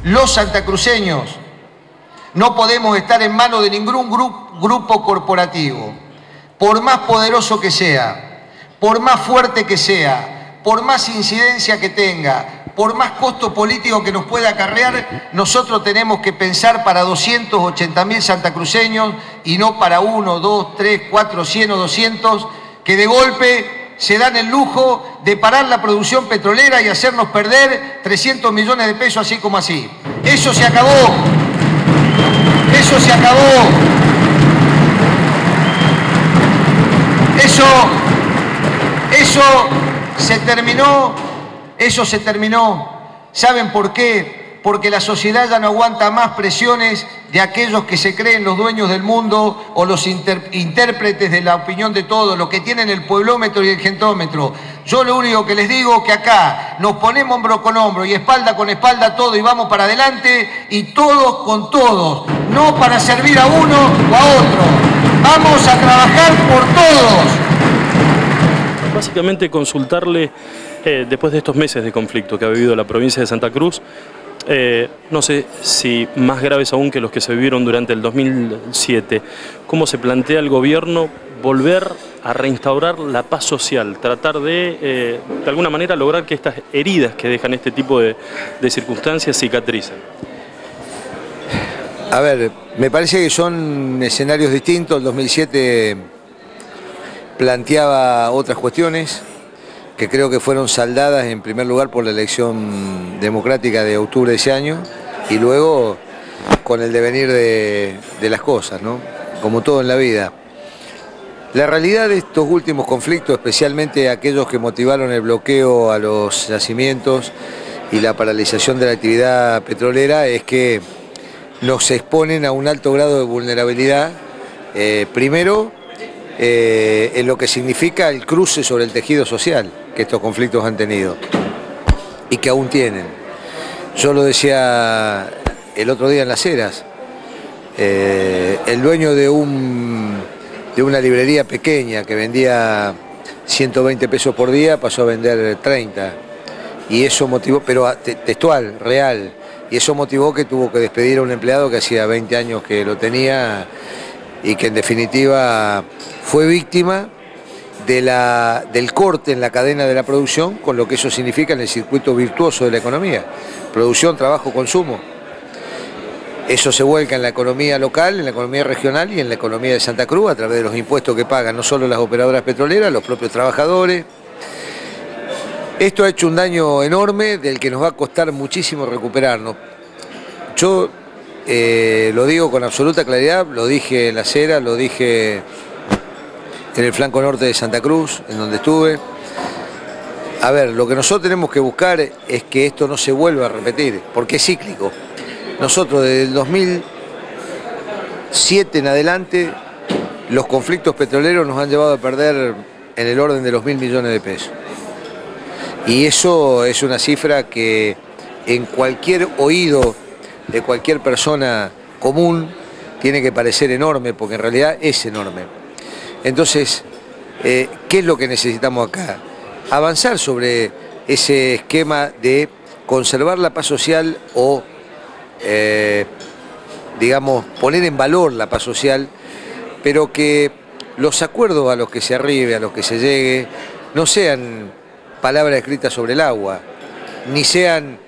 los santacruceños no podemos estar en manos de ningún grupo corporativo, por más poderoso que sea, por más fuerte que sea, por más incidencia que tenga, por más costo político que nos pueda acarrear. Nosotros tenemos que pensar para 280.000 santacruceños y no para 1, 2, 3, 4, 100 o 200 que de golpe se dan el lujo de parar la producción petrolera y hacernos perder 300 millones de pesos así como así. Eso se acabó. Eso se acabó. Eso se terminó. Eso se terminó. ¿Saben por qué? Porque la sociedad ya no aguanta más presiones de aquellos que se creen los dueños del mundo o los intérpretes de la opinión de todos, los que tienen el pueblómetro y el gentómetro. Yo lo único que les digo es que acá nos ponemos hombro con hombro y espalda con espalda todo y vamos para adelante y todos con todos, no para servir a uno o a otro. Vamos a trabajar por todos. Básicamente consultarle, después de estos meses de conflicto que ha vivido la provincia de Santa Cruz, no sé si más graves aún que los que se vivieron durante el 2007, ¿cómo se plantea el gobierno volver a reinstaurar la paz social, tratar de alguna manera lograr que estas heridas que dejan este tipo de circunstancias cicatricen? A ver, me parece que son escenarios distintos. El 2007 planteaba otras cuestiones que creo que fueron saldadas en primer lugar por la elección democrática de octubre de ese año y luego con el devenir de las cosas, ¿no? Como todo en la vida. La realidad de estos últimos conflictos, especialmente aquellos que motivaron el bloqueo a los yacimientos y la paralización de la actividad petrolera, es que nos exponen a un alto grado de vulnerabilidad, primero en lo que significa el cruce sobre el tejido social que estos conflictos han tenido y que aún tienen. Yo lo decía el otro día en Las Heras, el dueño de una librería pequeña que vendía 120 pesos por día pasó a vender 30 y eso motivó, pero textual, real, y eso motivó que tuvo que despedir a un empleado que hacía 20 años que lo tenía y que en definitiva fue víctima del corte en la cadena de la producción, con lo que eso significa en el circuito virtuoso de la economía: producción, trabajo, consumo. Eso se vuelca en la economía local, en la economía regional y en la economía de Santa Cruz a través de los impuestos que pagan no solo las operadoras petroleras, los propios trabajadores. Esto ha hecho un daño enorme del que nos va a costar muchísimo recuperarnos. Yo lo digo con absoluta claridad, lo dije en Las Heras, lo dije en el flanco norte de Santa Cruz, en donde estuve. A ver, lo que nosotros tenemos que buscar es que esto no se vuelva a repetir, porque es cíclico. Nosotros desde el 2007 en adelante, los conflictos petroleros nos han llevado a perder en el orden de los 1.000 millones de pesos. Y eso es una cifra que en cualquier oído de cualquier persona común tiene que parecer enorme, porque en realidad es enorme. Entonces, ¿qué es lo que necesitamos acá? Avanzar sobre ese esquema de conservar la paz social o, digamos, poner en valor la paz social, pero que los acuerdos a los que se arribe, a los que se llegue, no sean palabras escritas sobre el agua, ni sean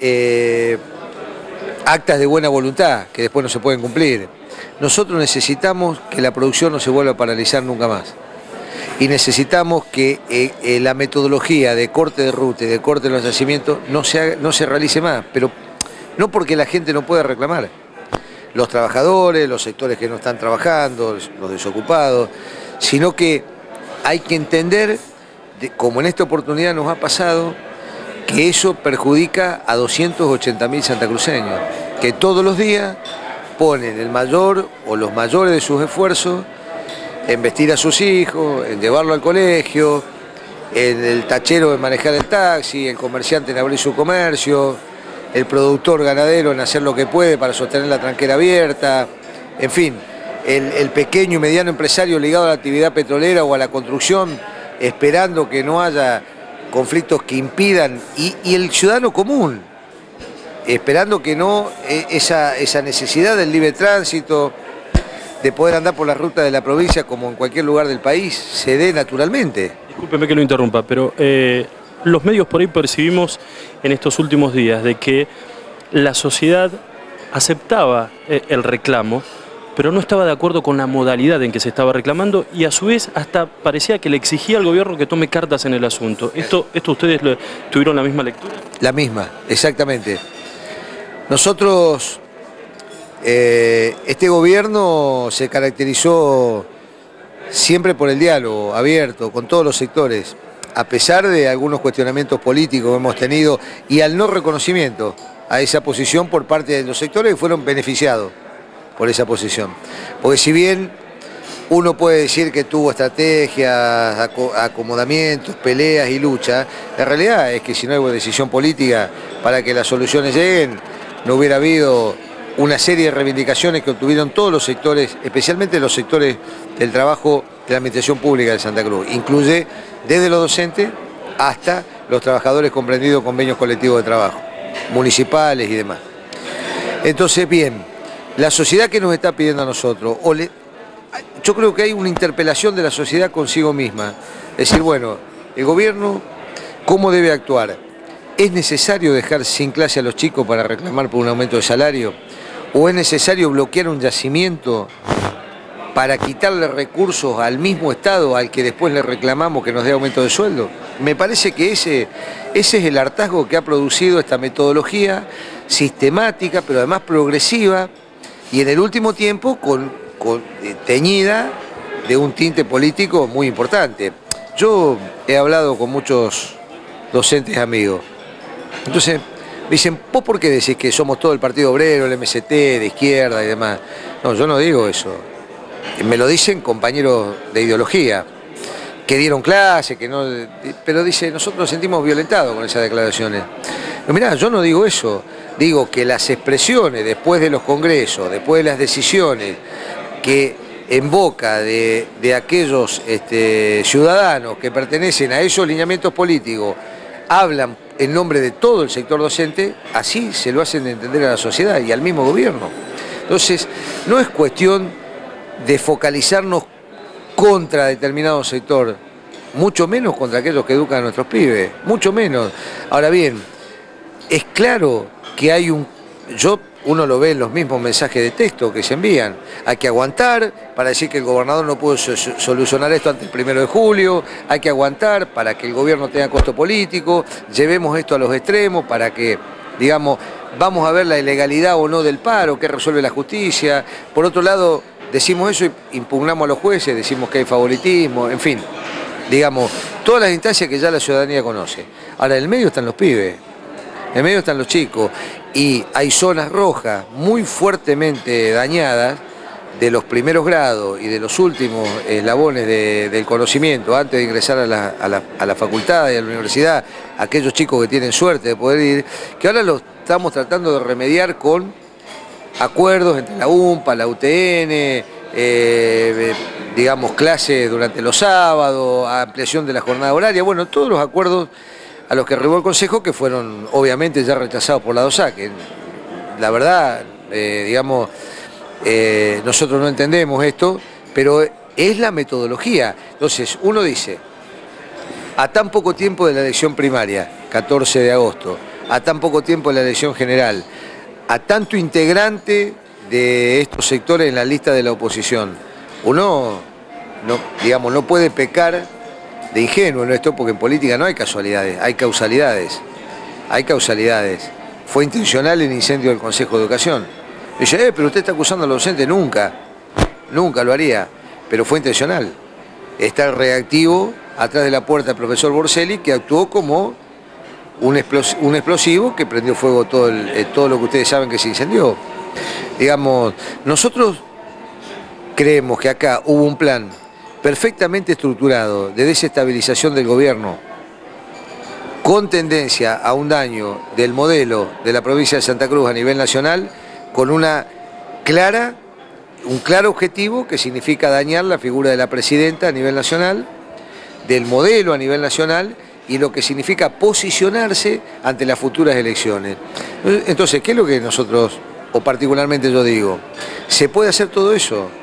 actas de buena voluntad que después no se pueden cumplir. Nosotros necesitamos que la producción no se vuelva a paralizar nunca más. Y necesitamos que la metodología de corte de ruta y de corte de los yacimientos no se realice más, pero no porque la gente no pueda reclamar. Los trabajadores, los sectores que no están trabajando, los desocupados, sino que hay que entender, como en esta oportunidad nos ha pasado, que eso perjudica a 280.000 santacruceños, que todos los días ponen el mayor o los mayores de sus esfuerzos en vestir a sus hijos, en llevarlo al colegio, en el tachero en manejar el taxi, el comerciante en abrir su comercio, el productor ganadero en hacer lo que puede para sostener la tranquera abierta, en fin, el pequeño y mediano empresario ligado a la actividad petrolera o a la construcción, esperando que no haya conflictos que impidan, y el ciudadano común, esperando que no esa necesidad del libre tránsito, de poder andar por la ruta de la provincia como en cualquier lugar del país, se dé naturalmente. Discúlpeme que lo interrumpa, pero los medios por ahí percibimos en estos últimos días de que la sociedad aceptaba el reclamo, pero no estaba de acuerdo con la modalidad en que se estaba reclamando y a su vez hasta parecía que le exigía al gobierno que tome cartas en el asunto. ¿Esto ustedes tuvieron la misma lectura? La misma, exactamente. Nosotros, este gobierno se caracterizó siempre por el diálogo abierto con todos los sectores, a pesar de algunos cuestionamientos políticos que hemos tenido y al no reconocimiento a esa posición por parte de los sectores que fueron beneficiados por esa posición. Porque si bien uno puede decir que tuvo estrategias, acomodamientos, peleas y lucha, la realidad es que si no hay decisión política para que las soluciones lleguen, no hubiera habido una serie de reivindicaciones que obtuvieron todos los sectores, especialmente los sectores del trabajo de la administración pública de Santa Cruz. Incluye desde los docentes hasta los trabajadores comprendidos en convenios colectivos de trabajo, municipales y demás. Entonces, bien, la sociedad que nos está pidiendo a nosotros, yo creo que hay una interpelación de la sociedad consigo misma. Es decir, bueno, el gobierno, ¿cómo debe actuar? ¿Es necesario dejar sin clase a los chicos para reclamar por un aumento de salario? ¿O es necesario bloquear un yacimiento para quitarle recursos al mismo Estado al que después le reclamamos que nos dé aumento de sueldo? Me parece que ese es el hartazgo que ha producido esta metodología sistemática, pero además progresiva, y en el último tiempo teñida de un tinte político muy importante. Yo he hablado con muchos docentes amigos. Entonces me dicen, ¿vos por qué decís que somos todo el Partido Obrero, el MST, de izquierda y demás? No, yo no digo eso. Me lo dicen compañeros de ideología, que dieron clase, que no, pero dice, nosotros nos sentimos violentados con esas declaraciones. Pero mirá, yo no digo eso. Digo que las expresiones después de los congresos, después de las decisiones que en boca de aquellos ciudadanos que pertenecen a esos lineamientos políticos hablan en nombre de todo el sector docente, así se lo hacen entender a la sociedad y al mismo gobierno. Entonces, no es cuestión de focalizarnos contra determinado sector, mucho menos contra aquellos que educan a nuestros pibes, mucho menos. Ahora bien, es claro que hay uno lo ve en los mismos mensajes de texto que se envían. Hay que aguantar para decir que el gobernador no pudo solucionar esto antes del 1 de julio, hay que aguantar para que el gobierno tenga costo político, llevemos esto a los extremos para que, digamos, vamos a ver la ilegalidad o no del paro, qué resuelve la justicia. Por otro lado, decimos eso y impugnamos a los jueces, decimos que hay favoritismo, en fin, digamos, todas las instancias que ya la ciudadanía conoce. Ahora, en el medio están los pibes. En el medio están los chicos y hay zonas rojas muy fuertemente dañadas de los primeros grados y de los últimos eslabones del conocimiento antes de ingresar a la facultad y a la universidad, aquellos chicos que tienen suerte de poder ir, que ahora los estamos tratando de remediar con acuerdos entre la UMPA, la UTN, digamos clases durante los sábados, ampliación de la jornada horaria, bueno, todos los acuerdos a los que arribó el Consejo, que fueron obviamente ya rechazados por la DOSA, que la verdad, digamos, nosotros no entendemos esto, pero es la metodología. Entonces, uno dice, a tan poco tiempo de la elección primaria, 14 de agosto, a tan poco tiempo de la elección general, a tanto integrante de estos sectores en la lista de la oposición, uno, digamos, no puede pecar de ingenuo en esto, porque en política no hay casualidades, hay causalidades. Hay causalidades. Fue intencional el incendio del Consejo de Educación. Dice, pero usted está acusando a los docentes. Nunca lo haría, pero fue intencional. Está el reactivo atrás de la puerta del profesor Borselli, que actuó como un explosivo que prendió fuego todo lo que ustedes saben que se incendió. Digamos, nosotros creemos que acá hubo un plan perfectamente estructurado de desestabilización del gobierno con tendencia a un daño del modelo de la provincia de Santa Cruz a nivel nacional, con un claro objetivo que significa dañar la figura de la presidenta a nivel nacional, del modelo a nivel nacional y lo que significa posicionarse ante las futuras elecciones. Entonces, ¿qué es lo que nosotros, o particularmente yo digo? ¿Se puede hacer todo eso?